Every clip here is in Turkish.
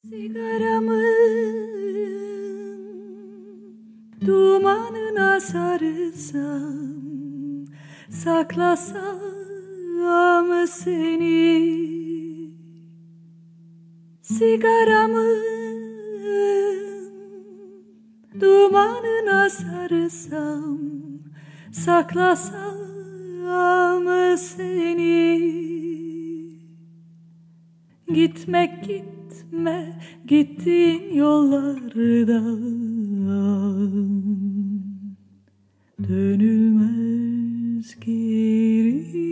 Sigaramın dumanına sarılsam, saklasam seni. Sigaramın dumanına sarılsam, saklasam seni. Gitme, gittiğin yollardan dönülmez geri.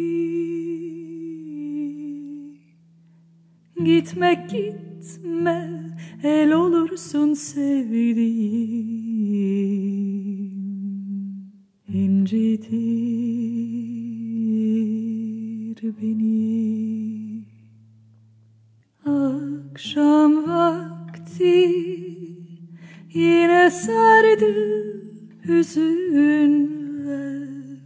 Gitme, el olursun sevdiğim, incitir beni. Akşam vakti yine sardı hüzünler,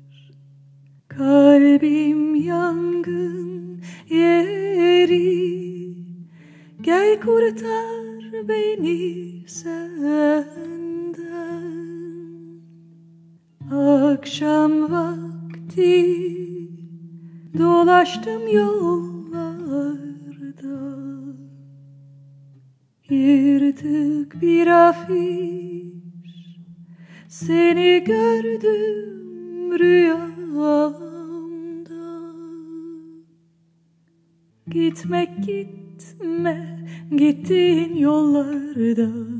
kalbim yangın yeri. Gel kurtar beni senden. Akşam vakti dolaştım yollarda, yırtık bir afiş, seni gördüm rüyamda. Gitme, gittiğin yollardan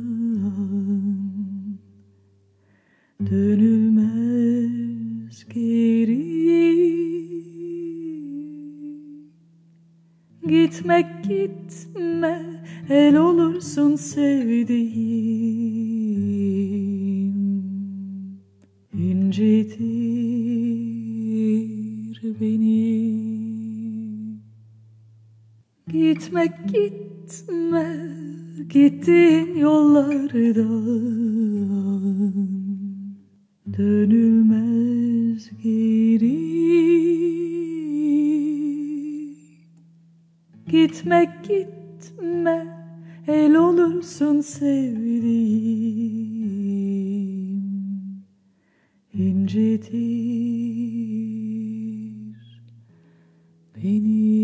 dönülmez geri. Gitme, el olursun sevdiğim, incitir beni. Gitme, gittiğin yollardan dönülmez geri. Gitme, el olursun sevdiğim, incitir beni.